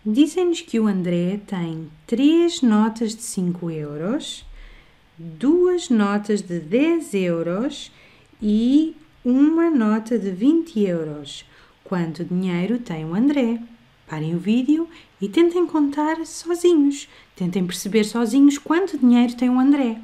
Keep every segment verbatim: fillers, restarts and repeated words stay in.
Dizem-nos que o André tem três notas de cinco euros, duas notas de dez euros e uma nota de vinte euros. Quanto dinheiro tem o André? Parem o vídeo e tentem contar sozinhos. Tentem perceber sozinhos quanto dinheiro tem o André.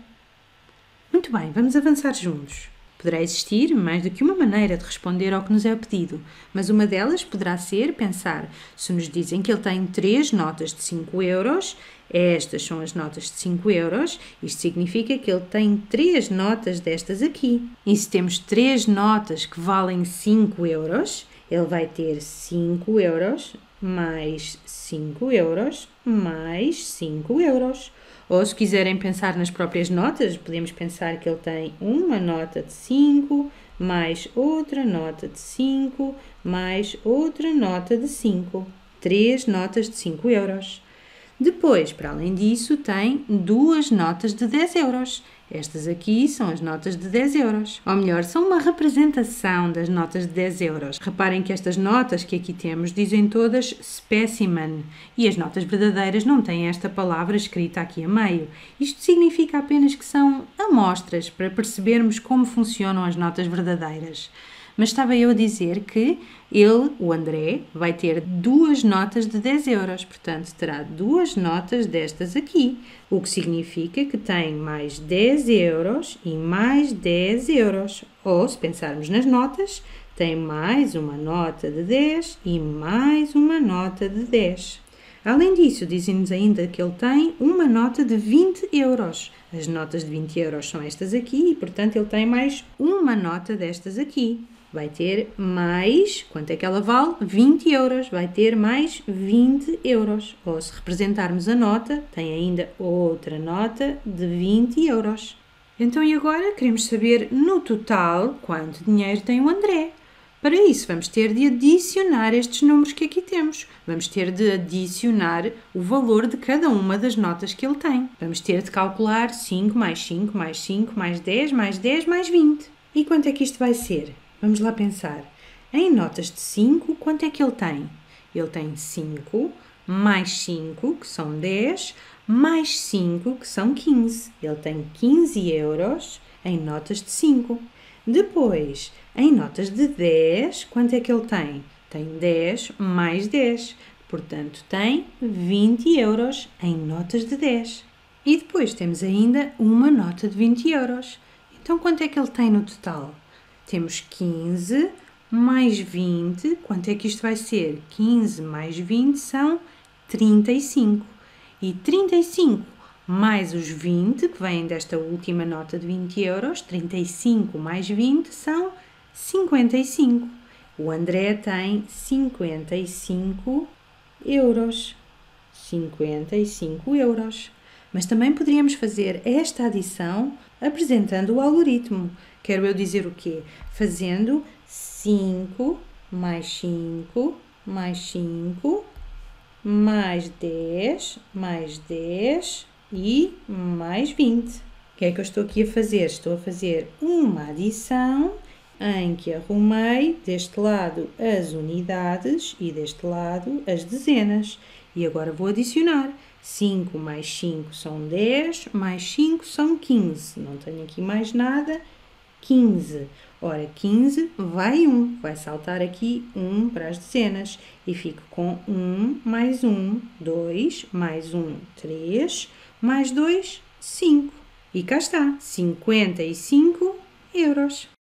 Muito bem, vamos avançar juntos. Poderá existir mais do que uma maneira de responder ao que nos é pedido, mas uma delas poderá ser pensar: se nos dizem que ele tem três notas de cinco euros, estas são as notas de cinco euros, isto significa que ele tem três notas destas aqui. E se temos três notas que valem cinco euros, ele vai ter cinco euros mais cinco euros mais cinco euros. Ou se quiserem pensar nas próprias notas, podemos pensar que ele tem uma nota de cinco, mais outra nota de cinco, mais outra nota de cinco. Três notas de cinco euros. Depois, para além disso, tem duas notas de dez euros. Estas aqui são as notas de dez euros. Ou melhor, são uma representação das notas de dez euros. Reparem que estas notas que aqui temos dizem todas specimen e as notas verdadeiras não têm esta palavra escrita aqui a meio. Isto significa apenas que são amostras para percebermos como funcionam as notas verdadeiras. Mas estava eu a dizer que ele, o André, vai ter duas notas de dez euros, portanto terá duas notas destas aqui, o que significa que tem mais dez euros e mais dez euros. Ou, se pensarmos nas notas, tem mais uma nota de dez e mais uma nota de dez. Além disso, dizem-nos ainda que ele tem uma nota de vinte euros. As notas de vinte euros são estas aqui e, portanto, ele tem mais uma nota destas aqui. Vai ter mais, quanto é que ela vale? vinte euros. Vai ter mais vinte euros. Ou se representarmos a nota, tem ainda outra nota de vinte euros. Então, e agora queremos saber no total quanto dinheiro tem o André. Para isso, vamos ter de adicionar estes números que aqui temos. Vamos ter de adicionar o valor de cada uma das notas que ele tem. Vamos ter de calcular cinco mais cinco mais cinco mais dez mais dez mais vinte. E quanto é que isto vai ser? Vamos lá pensar. Em notas de cinco, quanto é que ele tem? Ele tem cinco, mais cinco, que são dez, mais cinco, que são quinze. Ele tem quinze euros em notas de cinco. Depois, em notas de dez, quanto é que ele tem? Tem dez mais dez. Portanto, tem vinte euros em notas de dez. E depois temos ainda uma nota de vinte euros. Então, quanto é que ele tem no total? Temos quinze mais vinte, quanto é que isto vai ser? quinze mais vinte são trinta e cinco. E trinta e cinco mais os vinte, que vêm desta última nota de vinte euros, trinta e cinco mais vinte são cinquenta e cinco. O André tem cinquenta e cinco euros. cinquenta e cinco euros. Mas também poderíamos fazer esta adição apresentando o algoritmo. Quero eu dizer o quê? Fazendo cinco mais cinco mais cinco mais dez mais dez e mais vinte. O que é que eu estou aqui a fazer? Estou a fazer uma adição em que arrumei deste lado as unidades e deste lado as dezenas. E agora vou adicionar. cinco mais cinco são dez, mais cinco são quinze. Não tenho aqui mais nada. quinze. Ora, quinze vai um. Vai saltar aqui um para as dezenas. E fico com um mais um, dois, mais um, três, mais dois, cinco. E cá está, cinquenta e cinco euros.